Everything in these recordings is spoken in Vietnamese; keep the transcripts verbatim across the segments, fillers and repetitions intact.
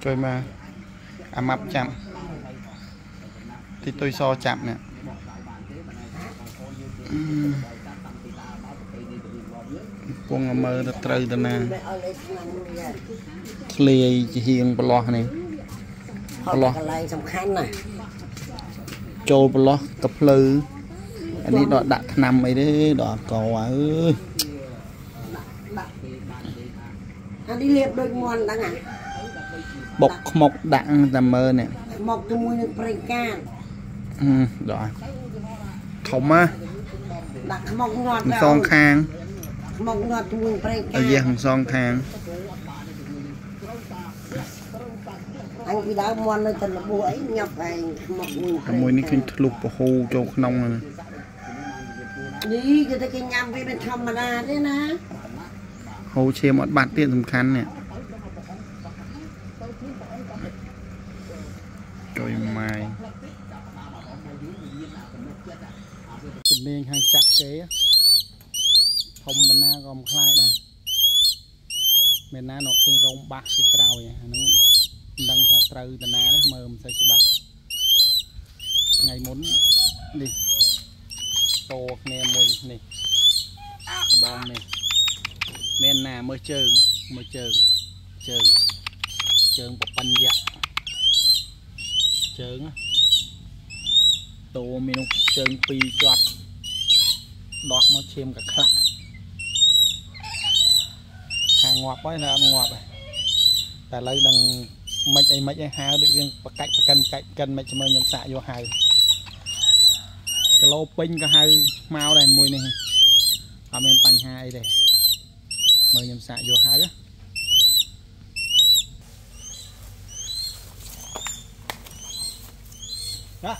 chơi mà à mập chậm thì tôi so chậm nè con mơ nó trời tận nè lì chỉ hiền bờ lò này bờ lò trôi bờ lò tập lư anh đi đọt đặt nằm ấy đấy đọt cò ơi anh đi liệp đôi mòn đang à bọc mọc đặng tầm mơ nè mọc từ mùi nước bền can ừ rồi không á đặt mọc ngọt son khang mọc ngọt từ mùi bền ở can dưới hàng son khang anh đi đá mòn nơi tận là buổi nhọc anh mọc mùi mùi này kinh lục của hù cho nông này đi cái cái nhâm với bên trong mà ra thế nè hù chia một bát tiền tầm khăn nè rồi mai tình niên hàng chặt kế thông bên na gồm khai đây bên na nó khi rong bạc thì cái đầu vậy nó đang thà trừ từ na đấy mờ mình thấy bạc ngày muốn đi tô nè mùi này bong này men nà mới trơn mới trơn trơn trơn một bánh giặt trơn á tô mình trơn pi chọt đọt nó chêm cả khạc hàng ngọt quá là ăn ngọt rồi tại lấy đằng mấy ấy mấy ấy hao được riêng và cạnh và cân cạnh cân mấy cho mới nhầm xạ vô hai cái lô pin cái hai mau này mùi này ở bên bánh hai đây mới nhầm xạ vô hai á đó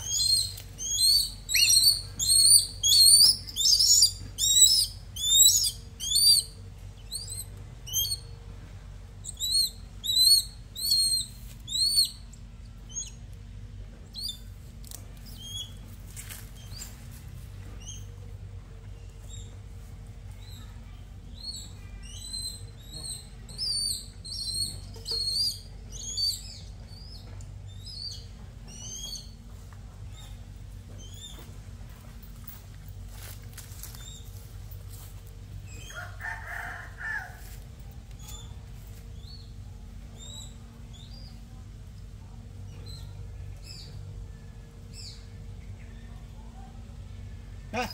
Ê!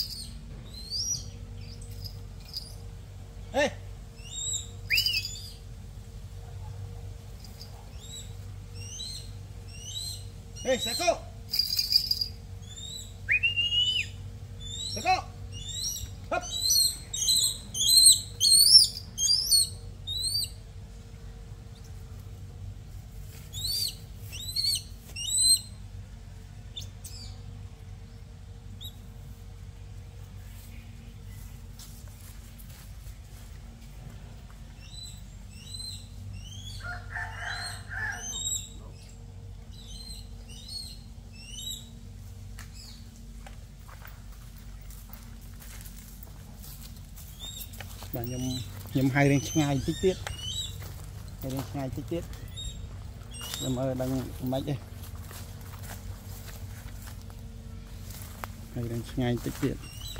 Ê! Ê, Seko! Seko! Hấp! Bà nhầm nhầm hai đến ngày tích tiết hai đến ngày tích tiết nhầm ở đằng mấy đây hai đến ngày tích tiết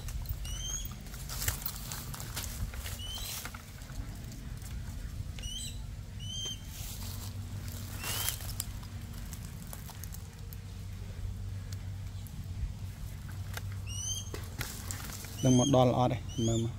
đừng một đo lọ đây mà mà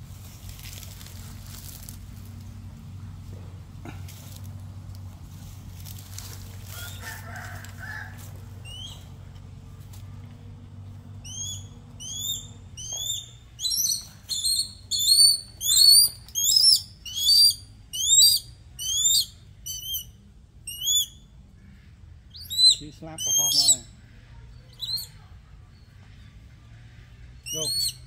Chị slap vào hoa này. Go.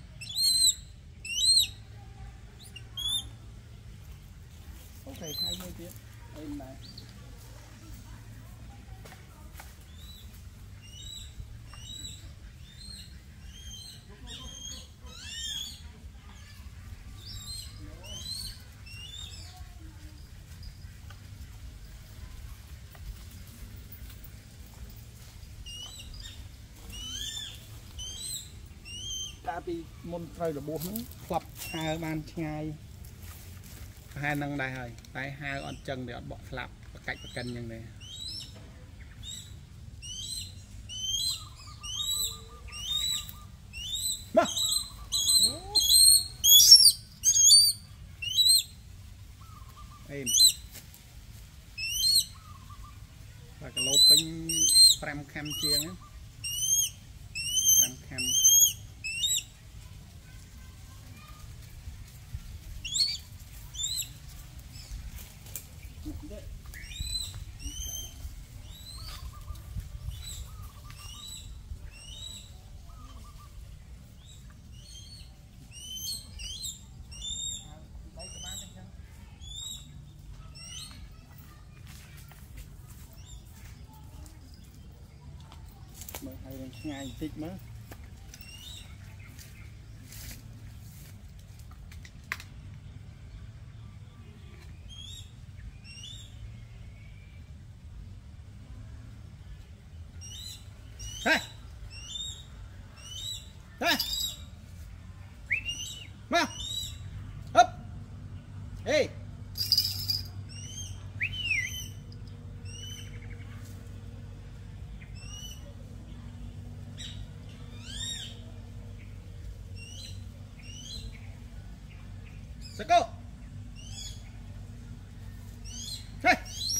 Ok, hai mươi tiếng. Em này. vì môn trời là buộc nó phập hai ban ngay hai năng đại hơi tay hai con chân để bọn flap và cách và cân như này mà em và cái lô pin pram cam chiên á pram cam mới hay là ngày tích mới hey hey ma up hey let's go. Hey.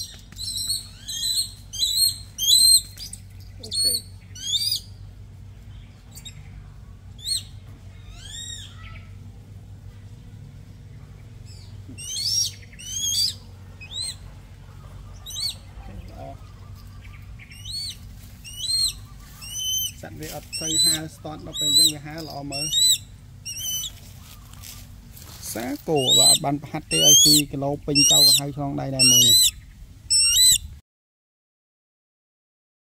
Okay. Sẵn về ập xây hai start nó phải dân về hai lọ mới sáng cổ và ban hát tê i xê cái lô pin cao hai trong đây này mọi người